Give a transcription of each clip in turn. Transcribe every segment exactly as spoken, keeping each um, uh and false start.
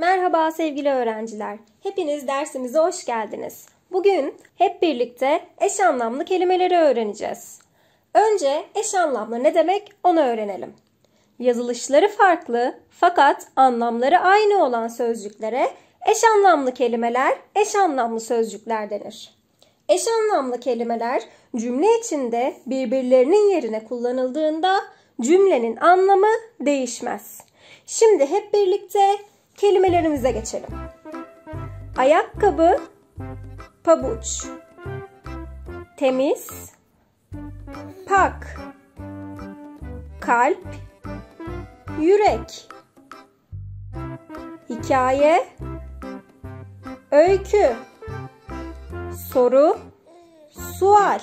Merhaba sevgili öğrenciler. Hepiniz dersimize hoş geldiniz. Bugün hep birlikte eş anlamlı kelimeleri öğreneceğiz. Önce eş anlamlı ne demek onu öğrenelim. Yazılışları farklı fakat anlamları aynı olan sözcüklere eş anlamlı kelimeler, eş anlamlı sözcükler denir. Eş anlamlı kelimeler cümle içinde birbirlerinin yerine kullanıldığında cümlenin anlamı değişmez. Şimdi hep birlikte kelimelerimize geçelim. Ayakkabı, pabuç. Temiz, pak. Kalp, yürek. Hikaye, öykü. Soru, sual.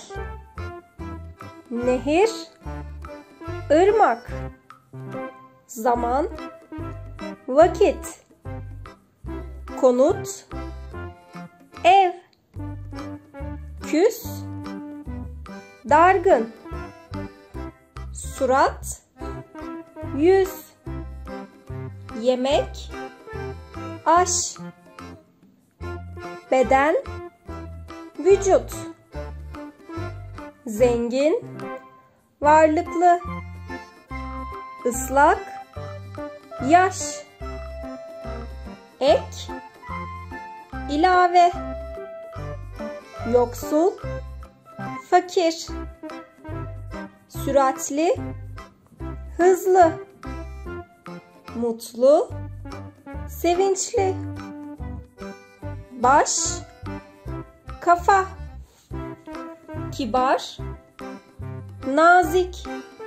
Nehir, ırmak. Zaman, vakit. Konut, ev. Küs, dargın. Surat, yüz. Yemek, aş. Beden, vücut. Zengin, varlıklı. Islak, yaş. Ek, ilave. Yoksul, fakir. Süratli, hızlı. Mutlu, sevinçli. Baş, kafa. Kibar, nazik.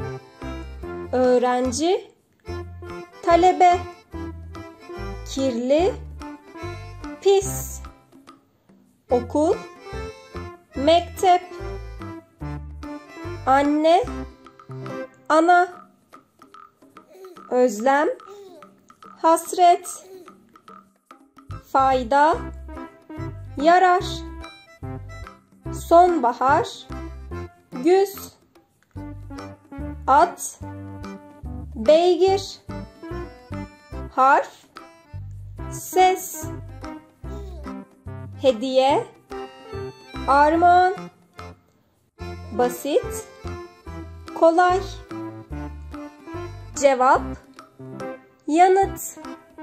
Öğrenci, talebe. Kirli, pis. Okul, mektep. Anne, ana. Özlem, hasret. Fayda, yarar. Sonbahar, güz. At, beygir. Harf, ses. Hediye, armağan. Basit, kolay. Cevap, yanıt.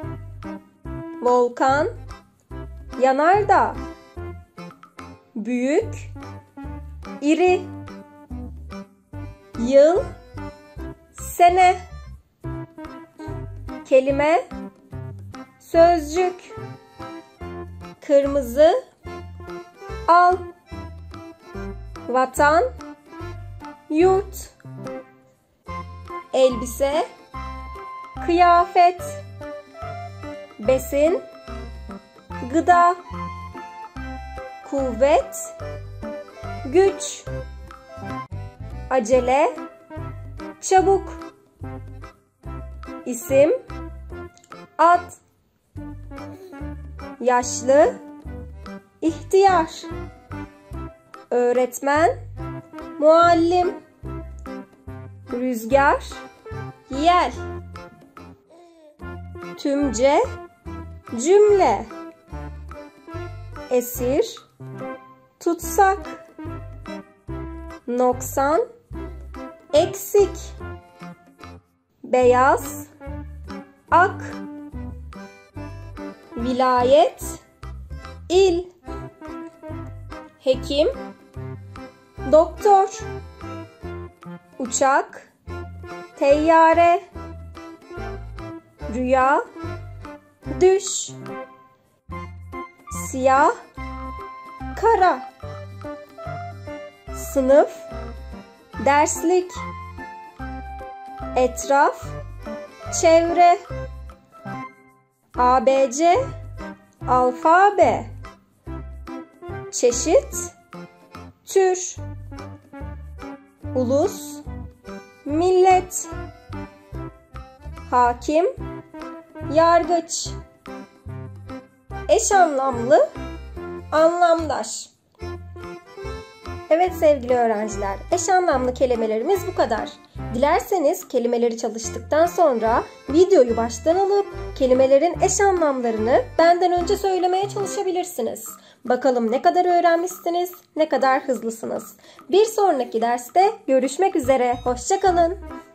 Volkan, yanardağ. Büyük, iri. Yıl, sene. Kelime, sözcük. Kırmızı, al. Vatan, yurt. Elbise, kıyafet. Besin, gıda. Kuvvet, güç. Acele, çabuk. İsim, ad. Yaşlı, ihtiyar. Öğretmen, muallim. Rüzgar, yel. Tümce, cümle. Esir, tutsak. Noksan, eksik. Beyaz, ak. Vilayet, il. Hekim, doktor. Uçak, teyyare. Rüya, düş. Siyah, kara. Sınıf, derslik. Etraf, çevre. A B C, alfabe. Çeşit, tür. Ulus, millet. Hakim, yargıç. Eş anlamlı, anlamdaş. Evet sevgili öğrenciler, eş anlamlı kelimelerimiz bu kadar. Dilerseniz kelimeleri çalıştıktan sonra videoyu baştan alıp kelimelerin eş anlamlarını benden önce söylemeye çalışabilirsiniz. Bakalım ne kadar öğrenmişsiniz, ne kadar hızlısınız. Bir sonraki derste görüşmek üzere, hoşça kalın.